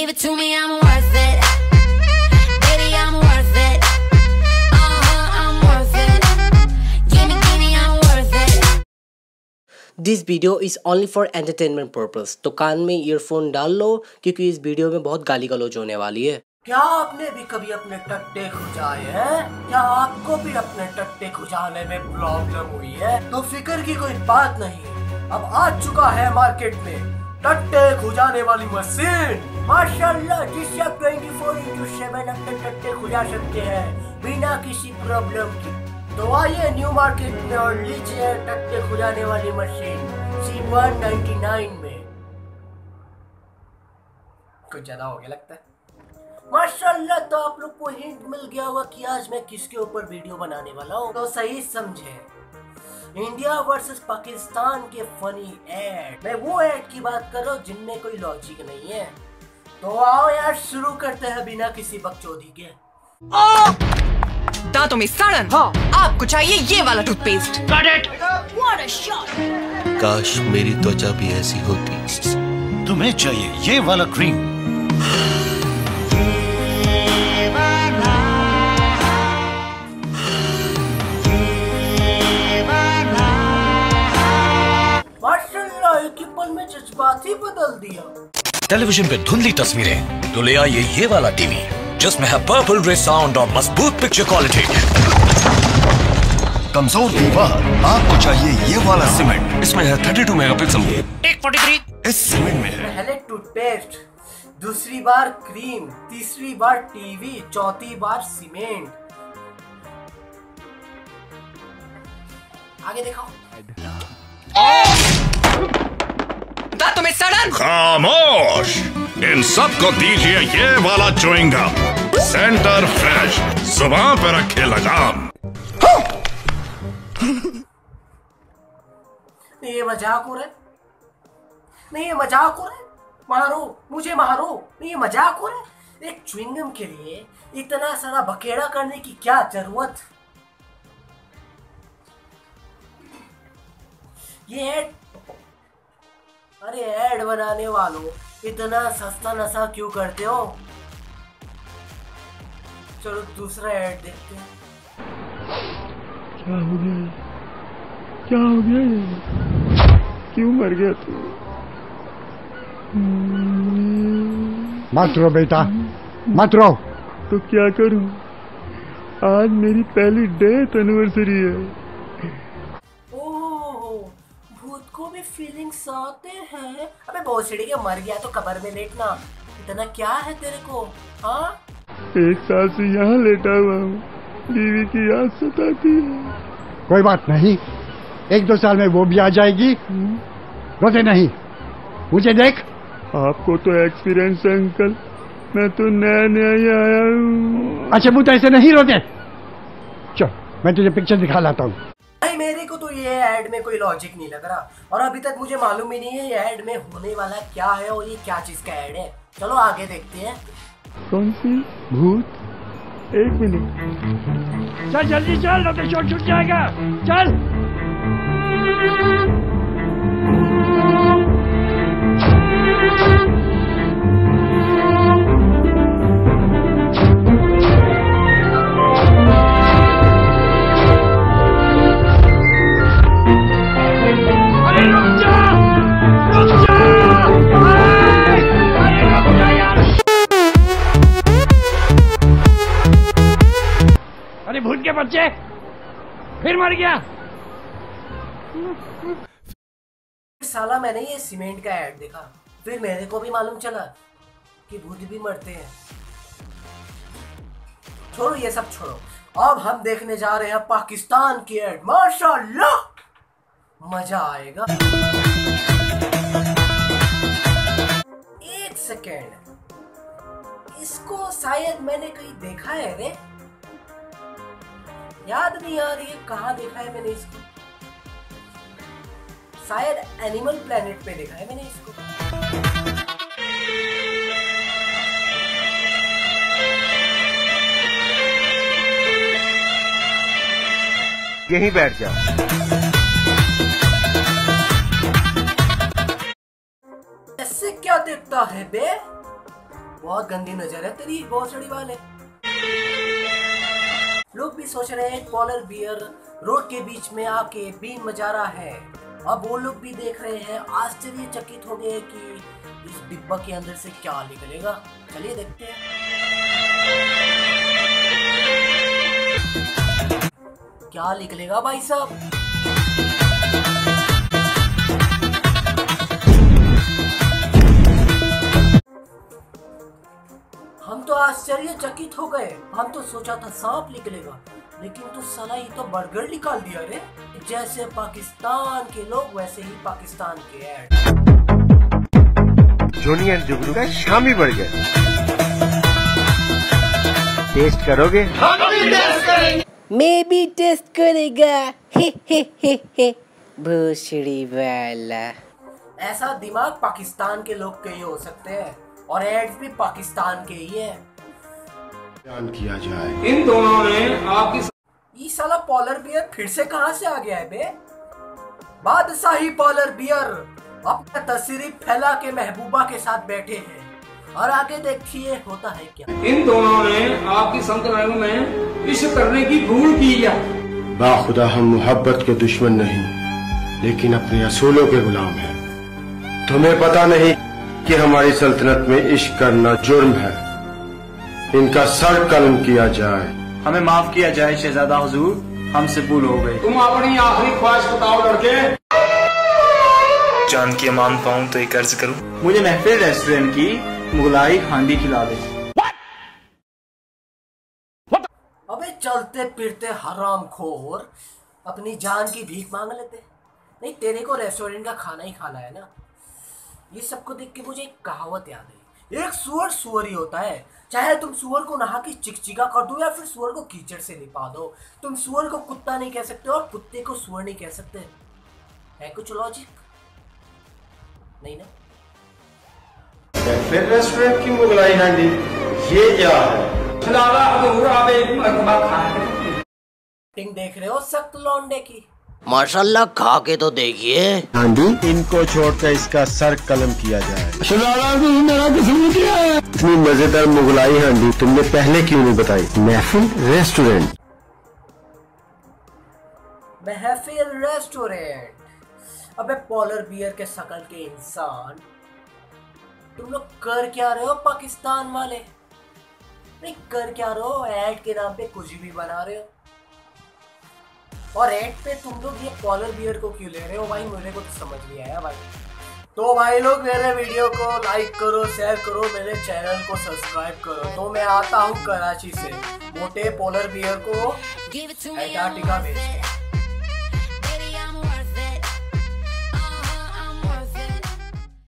Give it to me, I'm worth it. Baby, I'm worth it. I'm worth it. Give me, I'm worth it. This video is only for entertainment purpose. तो कान में earphone डाल लो क्योंकि इस video में बहुत गाली गलौज होने वाली है। क्या आपने भी कभी अपने टट्टे खुजाए हैं? क्या आपको भी अपने टट्टे खुजाने में प्रॉब्लम हुई है? तो फिक्र की कोई बात नहीं, अब आ चुका है मार्केट में टट्टे खुजाने वाली मशीन। माशाल्लाह, जिससे आप 24/7 अपने टट्टे खुजा सकते हैं बिना किसी प्रॉब्लम की। तो आइए न्यू मार्केट में और लीजिए टट्टे खुजाने वाली मशीन C199 में। कुछ ज्यादा हो गया लगता है। माशाल्लाह, तो आप लोग को हिंट मिल गया होगा कि आज मैं किसके ऊपर वीडियो बनाने वाला हूँ। तो सही समझे, इंडिया वर्सेस पाकिस्तान के फनी एड। मैं वो एड की बात कर रहा हूँ जिनमें कोई लॉजिक नहीं है। तो आओ यार शुरू करते हैं बिना किसी बकचोदी के। दांतों में सड़न। हाँ। आपको चाहिए ये वाला टूथपेस्ट। What a shot! काश मेरी त्वचा भी ऐसी होती। तुम्हें चाहिए ये वाला क्रीम। माशाल्लाह, एक ही पल में जज्बात ही बदल दिया। टेलीविजन पे धुंधली तस्वीरें तो ले आइए ये वाला टीवी जिसमें है पर्पल रे साउंड और मजबूत पिक्चर क्वालिटी। कमजोर दीवार, आपको चाहिए ये वाला सीमेंट, इसमें है 32 मेगापिक्सल। टेक 43 इस सीमेंट में है। पहले टूथपेस्ट, दूसरी बार क्रीम, तीसरी बार टीवी, चौथी बार सीमेंट। आगे देखो। दांतों में सड़न। खामोश, इन सबको दीजिए ये वाला च्युइंग गम, सेंटर फ्रेश, जुबान पे रखे लगाम। ये मजाक हो रहा है? नहीं, ये मजाक हो रहा है? मारो मुझे, मारो। नहीं, ये मजाक हो रहा है? एक च्युइंगम के लिए इतना सारा बखेड़ा करने की क्या जरूरत? ये ऐड, अरे ऐड बनाने वालों, इतना सस्ता नशा क्यों करते हो? चलो दूसरा ऐड देखते हैं। क्या हो गया? क्या हो गया? क्यों मर गया तू? मत रो बेटा, मत रो। तो क्या करूं? आज मेरी पहली डेथ एनिवर्सरी है। ओह, भूत को भी फीलिंग्स आते हैं। अबे भोसड़ी के, मर गया तो कब्र में लेटना, इतना क्या है तेरे को? हाँ, 1 साल से यहाँ लेटा हुआ हूँ, बीवी की याद सताती है। कोई बात नहीं, 1-2 साल में वो भी आ जाएगी। रोते नहीं, मुझे देख। आपको तो एक्सपीरियंस है अंकल, मैं तो नया ही आया हूँ। अच्छा मुझे ऐसे नहीं रोते। चल मैं तुझे पिक्चर दिखा लाता हूँ। नहीं, मेरे को तो ये ऐड में कोई लॉजिक नहीं लग रहा और अभी तक मुझे मालूम ही नहीं है ये ऐड में होने वाला क्या है और ये क्या चीज का ऐड है। चलो आगे देखते हैं। कौन सी भूत? 1 मिनट। चल जल्दी चल, नहीं तो शॉट छूट जाएगा। चल। अरे भूत के बच्चे, फिर मर गया। साला मैंने ये सीमेंट का ऐड देखा, फिर मेरे को भी मालूम चला कि भूत भी मरते हैं। छोड़ो ये सब छोड़ो, अब हम देखने जा रहे हैं पाकिस्तान की ऐड। माशाल्लाह, मजा आएगा। 1 सेकेंड, इसको शायद मैंने कहीं देखा है रे, याद नहीं आ रही है कहाँ देखा है मैंने इसको। शायद एनिमल प्लेनेट पे देखा है मैंने इसको। यहीं बैठ जा। ऐसे क्या देखता है बे? बहुत गंदी नजर है तेरी भोसड़ी वाले। लोग भी सोच रहे हैं पॉलर बियर रोड के बीच में आके बीन बजा रहा है। अब वो लोग भी देख रहे हैं, आश्चर्यचकित हो गए कि इस डिब्बा के अंदर से क्या निकलेगा। चलिए देखते हैं। क्या निकलेगा भाई साहब? हम तो आश्चर्यचकित हो गए। हम तो सोचा था सांप निकलेगा, लेकिन तो साला ये तो बर्गर निकाल दिया रे। जैसे पाकिस्तान के लोग वैसे ही पाकिस्तान के ऐड। जोनी एंड जुगनू का शामी बर्गर टेस्ट करोगे? मैं भी टेस्ट करेगा। हे भोसड़ी वाला। ऐसा दिमाग पाकिस्तान के लोग के ही हो सकते हैं, और एड्स भी पाकिस्तान के ही है। जान किया जाए इन दोनों ने आपकी ये साला पॉलर बियर फिर से कहां से आ गया है बे? बादशाही पॉलर बियर अपना तस्वीर फैला के महबूबा के साथ बैठे हैं, और आगे देखिए होता है क्या। इन दोनों ने आपकी संतरायों में इश्क करने की भूल की है। बाखुदा हम मोहब्बत के दुश्मन नहीं, लेकिन अपने असूलों के गुलाम हैं। तुम्हें पता नहीं कि हमारी सल्तनत में इश्क करना जुर्म है। इनका सर कलम किया जाए। हमें माफ किया जाए शहजादा हुजूर, हमसे भूल हो गई। तुम अपनी आखिरी ख्वाहिश बताओ लड़के। जान की अमान पाऊं तो एक अर्ज करूं, मुझे महफिल रेस्टोरेंट की मुगलाई हांडी खिला दे। अबे चलते फिरते हराम खोर अपनी जान की भीख मांग लेते। नहीं, तेरे को रेस्टोरेंट का खाना ही खाना है ना। ये सबको देख के मुझे एक कहावत याद है, एक सुअर सुअर ही होता है। चाहे तुम सुअर को नहा के चिकचिका कर दो या फिर सुअर को कीचड़ से लिपा दो, तुम सुअर को कुत्ता नहीं कह सकते और कुत्ते को सुअर नहीं कह सकते। है कुछ लॉजिक नहीं ना? फिर रेस्टोरेंट की मुगलाई हांडी ये क्या है? देख रहे हो सख्त लौंडे की। माशाल्लाह, खा के तो देखिए। हांडी इनको छोड़कर इसका सर कलम किया जाए। इतनी मजेदार मुगलाई हांडी तुमने पहले क्यों नहीं बताई? महफिल रेस्टोरेंट। महफिल रेस्टोरेंट। अबे पॉलर बियर के शकल के इंसान, तुम लोग कर क्या रहे हो पाकिस्तान वाले? नहीं, कर क्या रहे हो? ऐड के नाम पे कुछ भी बना रहे हो, और ऐड पे तुम लोग ये पॉलर बियर को क्यों ले रहे हो भाई? मेरे को तो समझ नहीं आया भाई। तो भाई लोग मेरे वीडियो को लाइक करो, शेयर करो, मेरे चैनल को सब्सक्राइब करो। तो मैं आता हूँ कराची से मोटे पॉलर बियर को एंटार्क्टिका बेचने।